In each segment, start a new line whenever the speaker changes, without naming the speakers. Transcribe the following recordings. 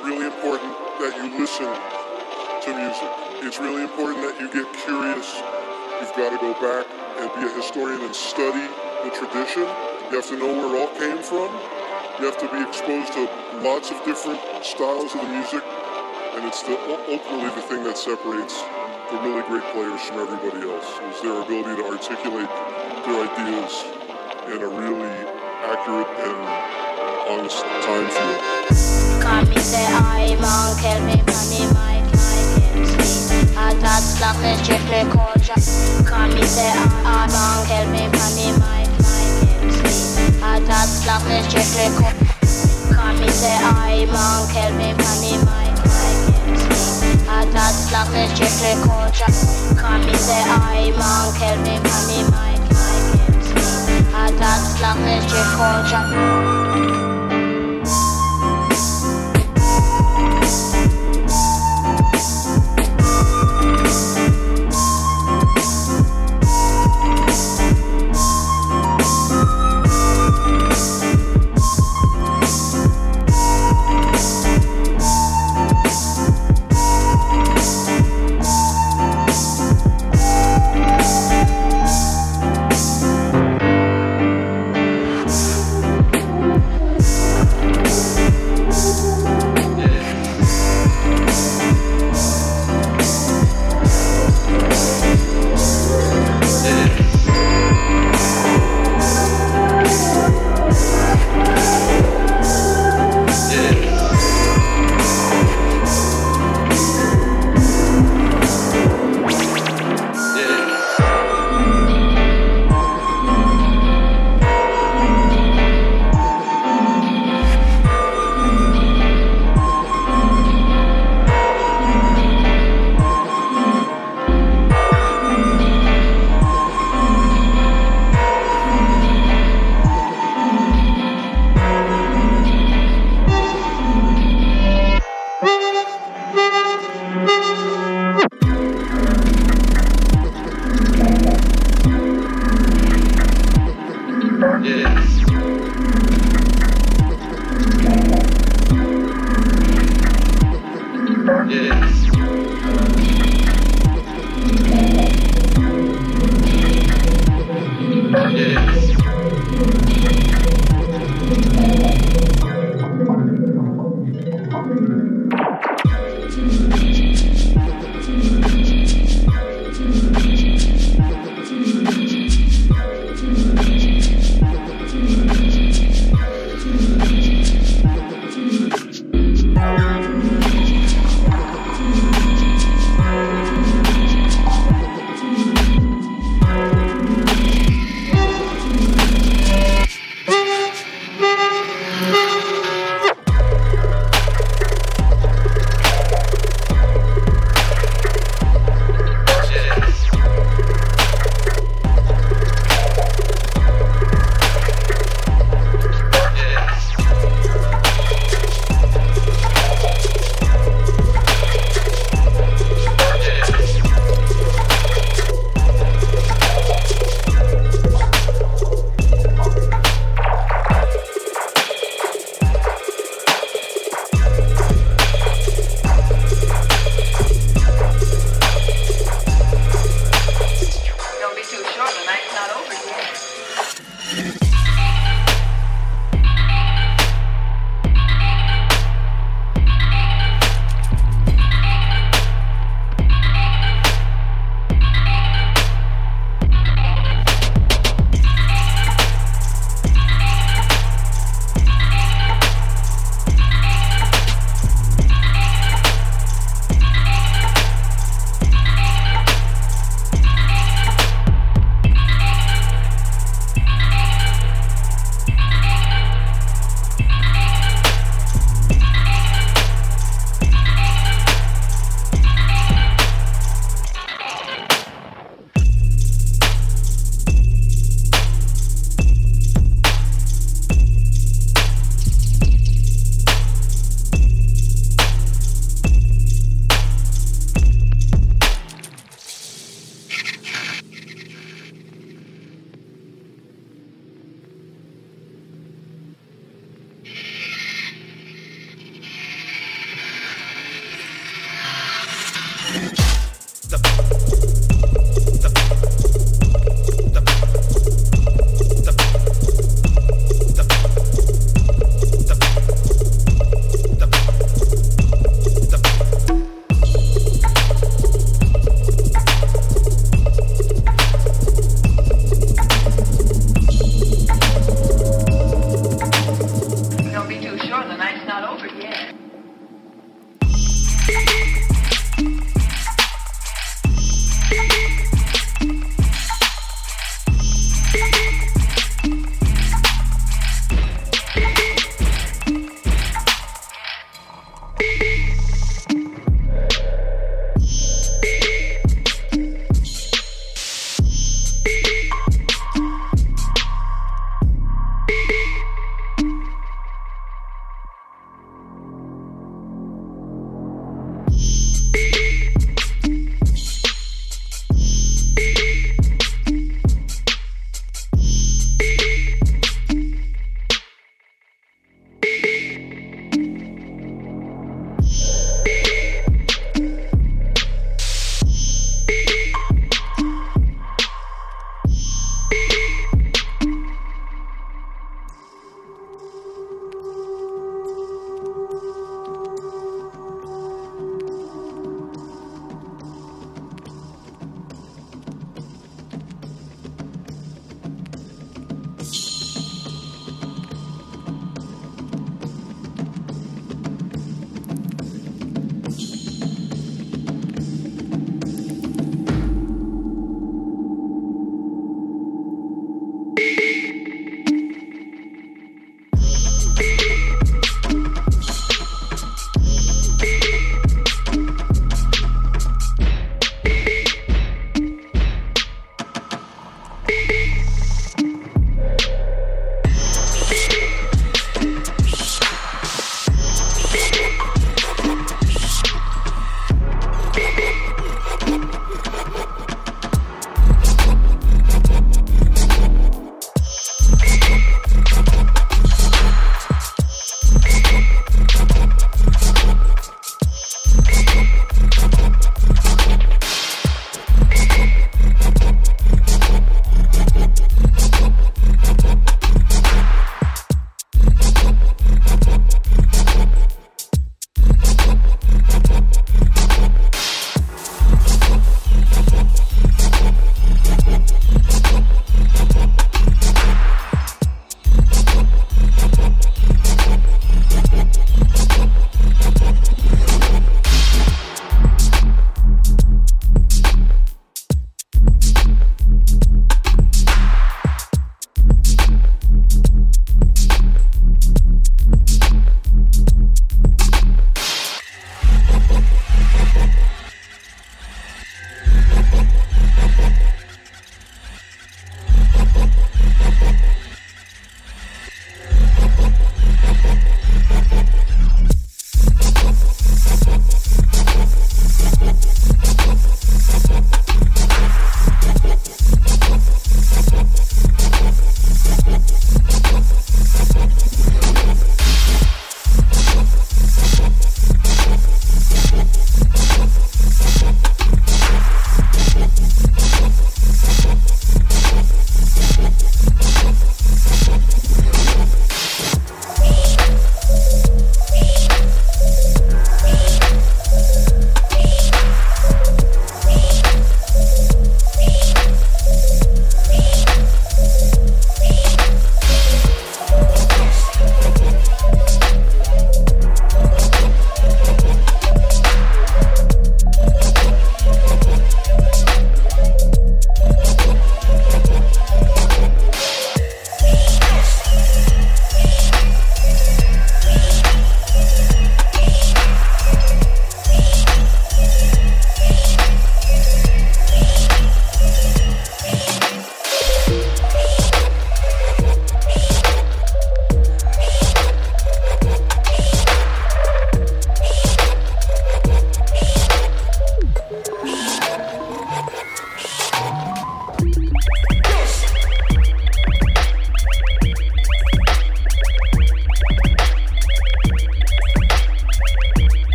really important that you listen to music. It's really important that you get curious. You've got to go back and be a historian and study the tradition. You have to know where it all came from. You have to be exposed to lots of different styles of the music, and it's ultimately the thing that separates the really great players from everybody else, is their ability to articulate their ideas in a really accurate and honest time field.
Come me say I man, kill me money, Mike, MC. That's like a strictly culture. Come me say I man, kill me money, Mike, MC. That's like a strictly culture. Come me say I man, kill me money, Mike, MC. That's like a strictly culture. Come me say I man, kill me money, Mike, MC. That's like a strictly culture.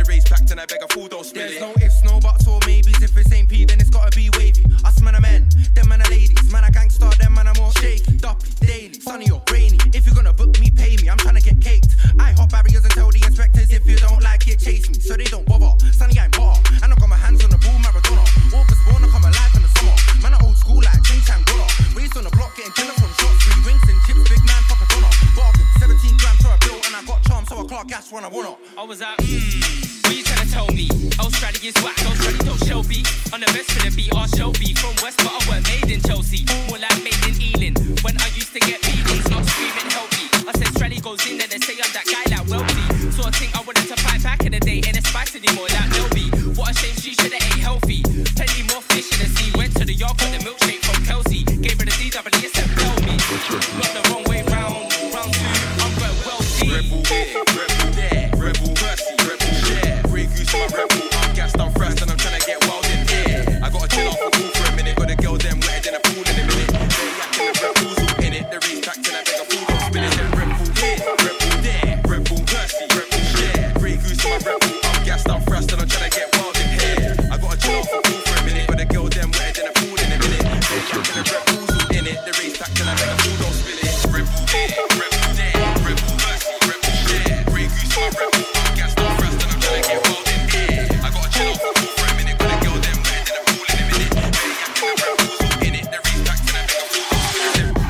race packed and I beg a fool, don't spill it.
There's no ifs, no buts or maybes. If it's ain't P, then it's gotta be wavy. Us man are men, them man are ladies. Man are gangsta, them man are more shaky. Duppy, daily, sunny or rainy. If you're gonna book me, pay me. I'm trying to get caked. I hop barriers and tell the inspectors if you don't like it, chase me. So they don't bother. Sunny, I'm bar. And I got my hands on the ball, Maradona. August born, I come alive in the summer. Man are old school like Ching Chang Dollar. Raised on the block, getting dinner from shots. 3 rings and chips, big man, Papa Donna. Bargain, 17 grams for a bill, and I got charm, so I clock gas when I wanna.
I was like, what you trying to tell me? Australia is whack, Australia don't Shelby. On the best for the beat, Shelby. From West, but I weren't made in Chelsea. More like made in Ealing. When I used to get beatings, not screaming help me. I said Australia goes in there, they say I'm that guy like wealthy. So I think I wanted to fight back in the day, and it's spice anymore like Melby. What a shame she should've ate healthy. Plenty more fish in the sea. Went to the yard, got the milkshake from Kelsey. Gave her the DWS and tell me. Not the wrong way round. Round 2, I'm going wealthy.
Rebel here, rebel there, rebel mercy, rebel share. Grey goose my rebel, I'm gassed, I'm fresh, and I'm trying to get wild in here. I got to chill off a pool for a minute, got a girl them wetter than a pool in a minute. They acting the rebels all in it, the race packed and I beg a fool, don't spill it. Then rebel here, rebel there, rebel mercy, rebel share. Grey goose my rebel, I'm gassed, I'm fresh, and I'm trying to get wild in here. I got to chill off a pool for a minute, got a girl them wetter than a pool in a minute. They acting the rebels all in it, the race packed and I beg a fool, don't spill it. Rebel here, rebel there, rebel mercy, rebel share. Grey goose my rebel, I'm gassed, I'm fresh, and I'm trying to get wild in here. I got to chill off a pool for a minute, got a girl them wetter than a pool in a minute. They acting the rebels all in it, the race packed and I beg a fool, don't spill it.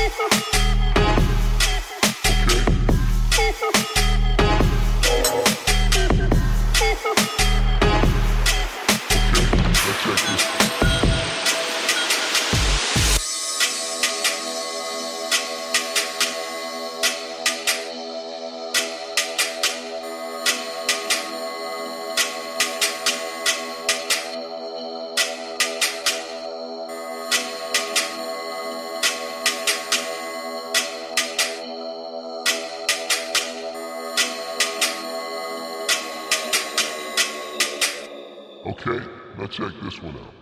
Okay, now check this one out.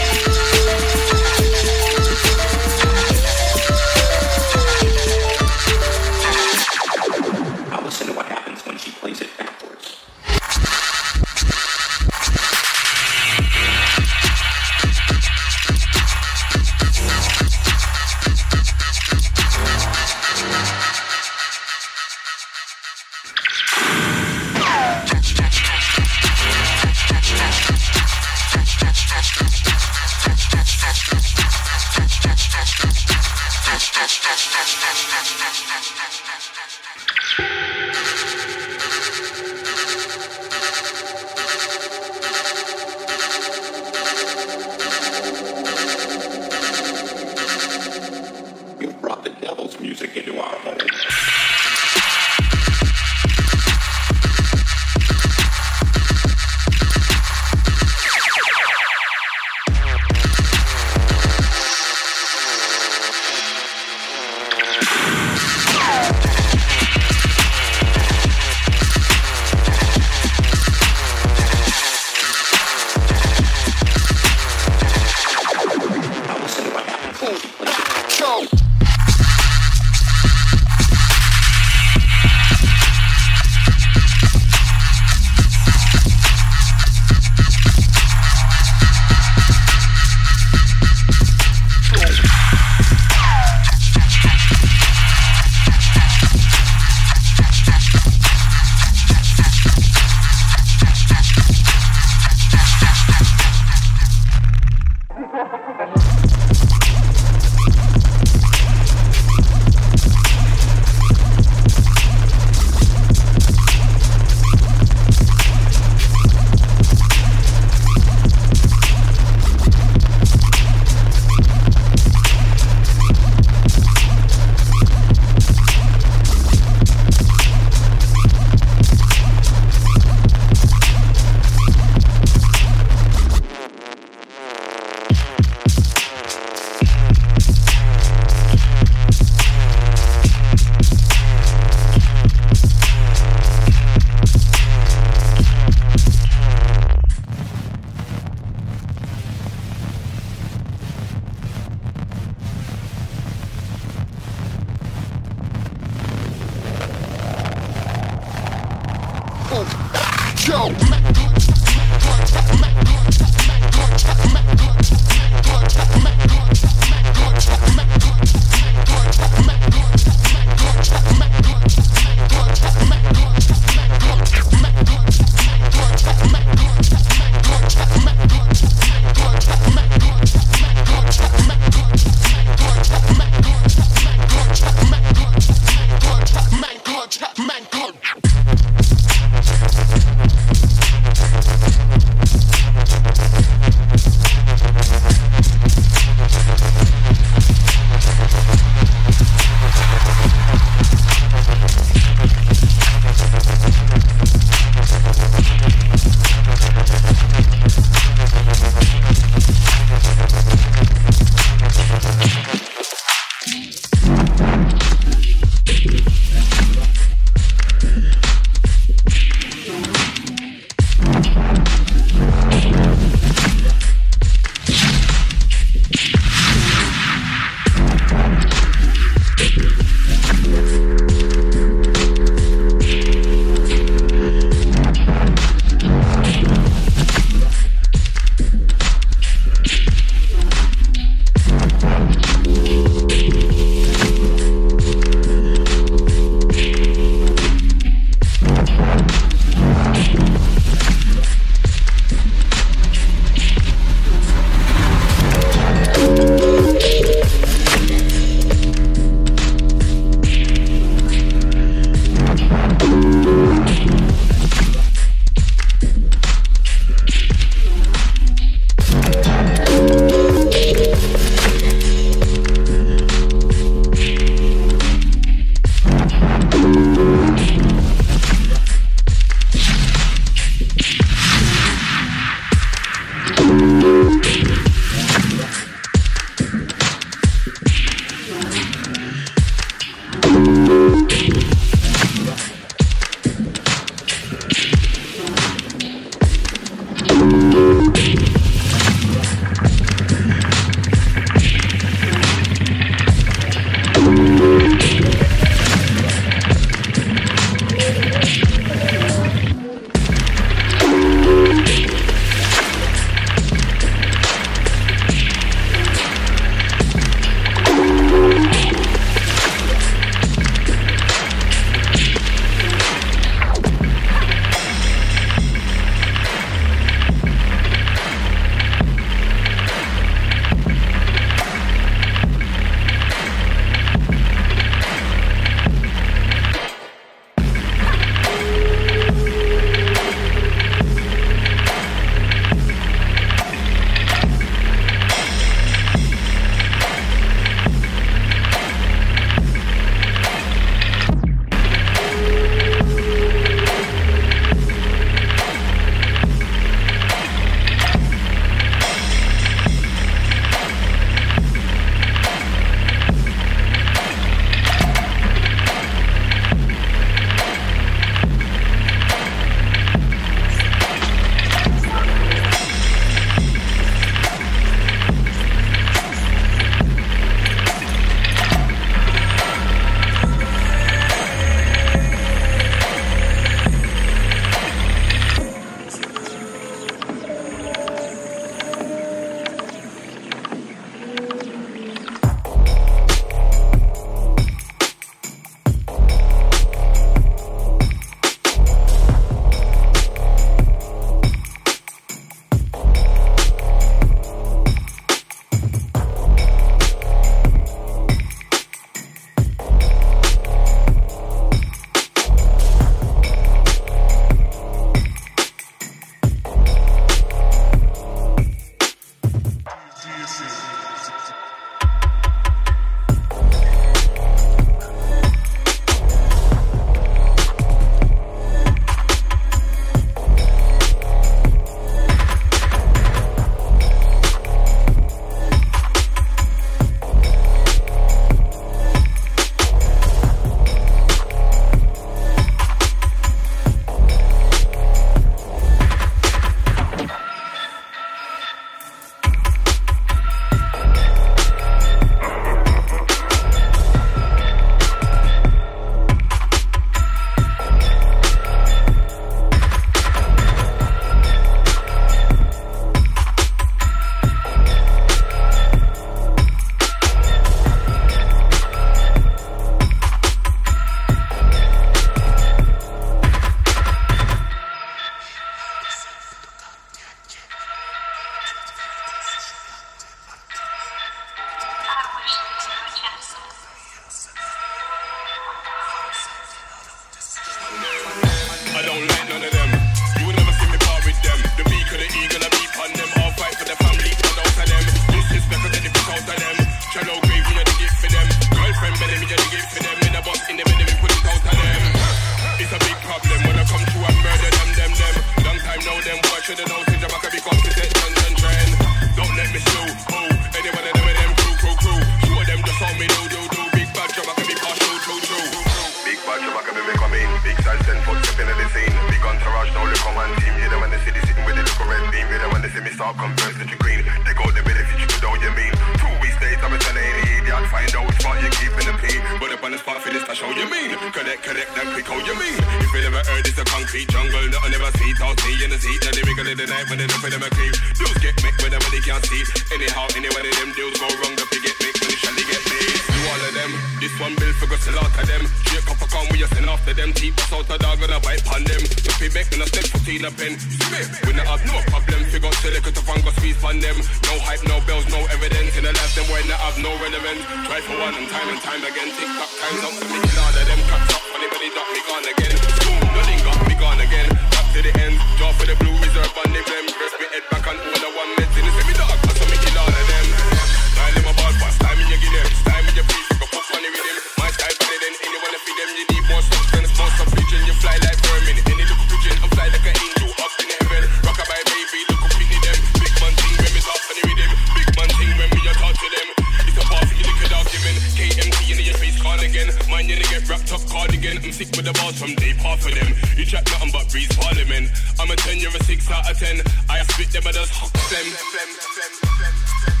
style 10 foot stepping in the scene. Big entourage, now look on one team. Yeah, them when they see the sitting with the look of red beam. Yeah, them when they see me start conversing to green. They go the benefit, you know what you mean. 2 weeks days, I'm a telling any idiot. Find out which part you keep in the P. But up on the spot for this, I show you mean. Correct, then quick, how you mean. If you never heard it's a concrete jungle, nothing never see it, I'll see in the seat. Now they wiggle in the night when they look for them a creep. Dudes get make with them when they can't see it. Anyhow, anywhere of them deals go wrong, the pig get make when they shall they get paid. Do all of them, this one bill for go sell out of them. Shake up a con, we just send after them. Keep us out the dog and a bite on them. If we make them a step foot in a pen. We not have no problem, figure out select to fang go squeeze on them. No hype, no bells, no evidence. In the life them boy not have no relevance. Try for one and time again. Tick-tock times up, me kill all of them. Cuts up, anybody duck me gone again. Boom, nothing got me gone again. Back to the end, draw for the blue reserve on the blem. Press me head back and all the one meds in the semi dog. So me kill all of them. Style in my ball fast, time in your give them. Style in your piece, you go put money with them. My style better than anyone to feed them. You need more substance, more substitution. You fly like vermin. Any little pigeon, I'm fly like an angel up in heaven. Rockabye baby, look up in them. Big man thing when me talk funny with them. Big man thing when me a talk to them. It's a part for you liquid argument. KMT in your face card again. Mind you to get wrapped up cardigan. I'm sick with the balls from day part for them. You chat nothing but breeze parliament. I'm a 10, you're a 6 out of 10. I spit them and just huck them.